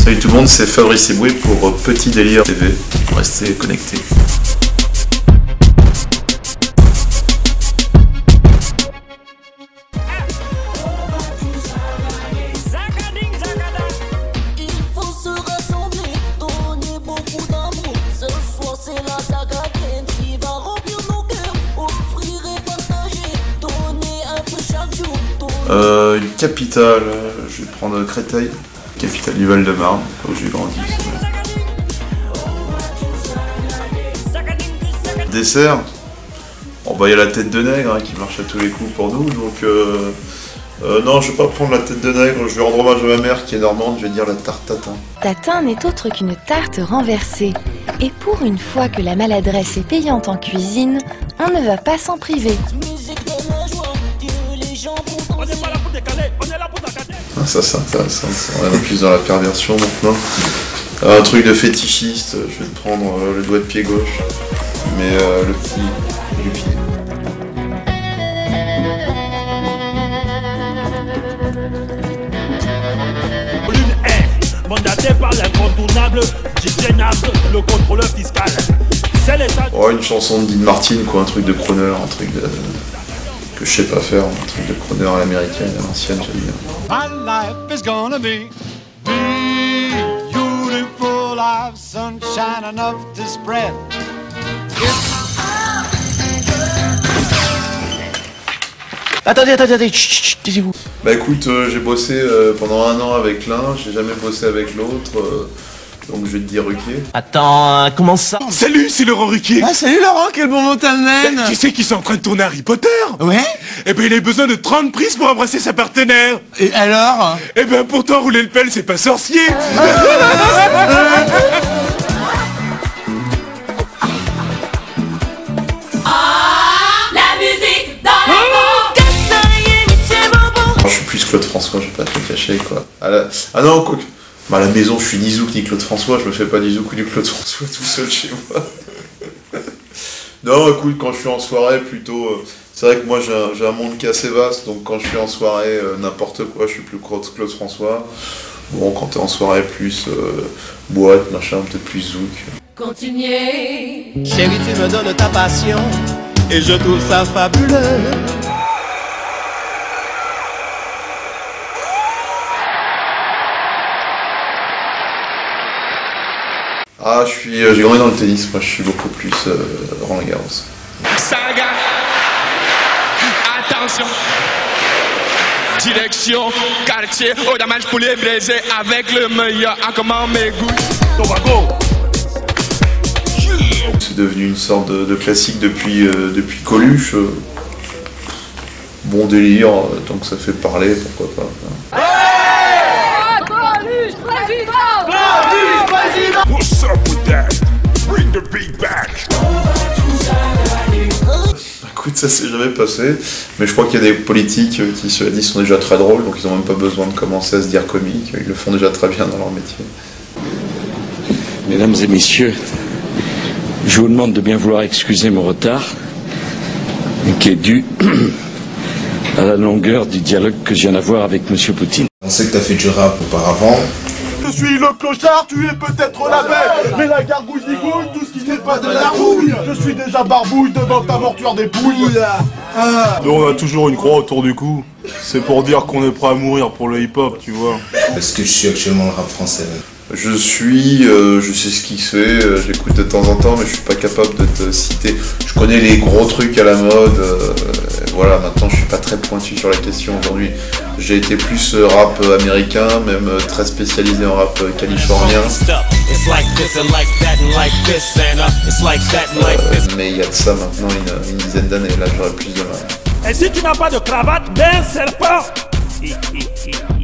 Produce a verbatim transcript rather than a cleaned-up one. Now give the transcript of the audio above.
Salut tout le monde, c'est Fabrice Eboué pour Petit Délire T V. Restez connectés. Euh, une capitale, je vais prendre Créteil, capitale du Val-de-Marne, où j'ai grandi. Dessert, bon bah il y a la tête de nègre hein, qui marche à tous les coups pour nous, donc euh, euh, non je vais pas prendre la tête de nègre, je vais rendre hommage à ma mère qui est normande, je vais dire la tarte tatin. Tatin n'est autre qu'une tarte renversée, et pour une fois que la maladresse est payante en cuisine, on ne va pas s'en priver. Ah, ça c'est intéressant, on est plus dans la perversion maintenant. Un truc de fétichiste, je vais prendre euh, le doigt de pied gauche, mais euh, le petit du pied. Mandaté par l'incontournable J J Nab, le contrôleur fiscal. Oh, une chanson de Dean Martin, quoi, un truc de crooner, un truc de... que je sais pas faire, un truc de crooner à l'américaine, à l'ancienne, j'aime bien. My life is gonna be beautiful, I've sunshine enough to spread. Attendez, attendez, attendez, chut, taisez-vous. Bah écoute, euh, j'ai bossé euh, pendant un an avec l'un, j'ai jamais bossé avec l'autre, euh, donc je vais te dire Ruquier. Attends, euh, comment ça? Salut, c'est Laurent Ruquier. Ah salut Laurent, quel bon mot t'amène. Tu sais qu'ils sont en train de tourner Harry Potter? Ouais. Eh ben il a besoin de trente prises pour embrasser sa partenaire. Et alors? Eh ben pourtant rouler le pelle c'est pas sorcier. Je suis plus Claude François, je vais pas te le cacher quoi. À la... Ah non, quoi. Bah, à la maison, je suis ni Zouk ni Claude François, je me fais pas du Zouk ou du Claude François tout seul chez moi. Non, écoute, quand je suis en soirée, plutôt. Euh, c'est vrai que moi j'ai un, j'ai un monde qui est assez vaste, donc quand je suis en soirée, euh, n'importe quoi, je suis plus Claude, Claude François. Bon, quand t'es en soirée, plus euh, boîte, machin, peut-être plus Zouk. Continuez. Chérie, tu me donnes ta passion, et je trouve ça fabuleux. Ah, je suis, euh, j'ai grandi dans le tennis, moi je suis beaucoup plus euh, Roland Garros. Saga, attention, direction, quartier, au damage pour les baiser avec le meilleur, à comment mes goûts. Tobago. C'est devenu une sorte de, de classique depuis, euh, depuis Coluche. Euh, bon délire, euh, tant que ça fait parler, pourquoi pas. Hein. Coluche président. What's up with that? Bring the beat back. Écoute, ça s'est jamais passé, mais je crois qu'il y a des politiques qui, cela dit, sont déjà très drôles, donc ils n'ont même pas besoin de commencer à se dire comiques, ils le font déjà très bien dans leur métier. Mesdames et messieurs, je vous demande de bien vouloir excuser mon retard, qui est dû à la longueur du dialogue que je viens d'avoir avec Monsieur Poutine. On sait que t'as fait du rap auparavant. Je suis le clochard, tu es peut-être la bête, mais la gargouille zigouille, tout ce qui n'est pas de la rouille. Je suis déjà barbouille devant ta mortuaire des pouilles. Ah. Donc on a toujours une croix autour du cou. C'est pour dire qu'on est prêt à mourir pour le hip-hop, tu vois. Est-ce que je suis actuellement le rap français? Je suis, euh, je sais ce qui se fait, euh, j'écoute de temps en temps, mais je suis pas capable de te citer. Je connais les gros trucs à la mode, euh, voilà, maintenant je suis pas très pointu sur la question aujourd'hui. J'ai été plus euh, rap euh, américain, même euh, très spécialisé en rap euh, californien. Euh, mais il y a de ça maintenant une, une dizaine d'années, là j'aurais plus de mal. Et si tu n'as pas de cravate, ben serpent.